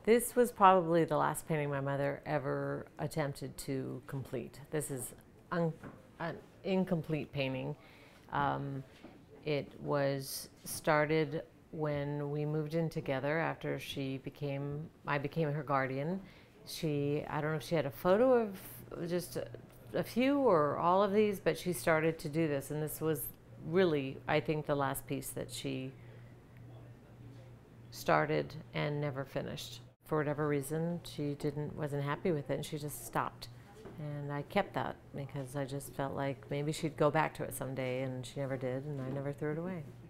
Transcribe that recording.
This was probably the last painting my mother ever attempted to complete. This is an incomplete painting. It was started when we moved in together after I became her guardian. I don't know if she had a photo of just a few or all of these, but she started to do this, and this was really, I think, the last piece that she started and never finished. For whatever reason, she wasn't happy with it, and she just stopped. And I kept that because I just felt like maybe she'd go back to it someday, and she never did, and I never threw it away.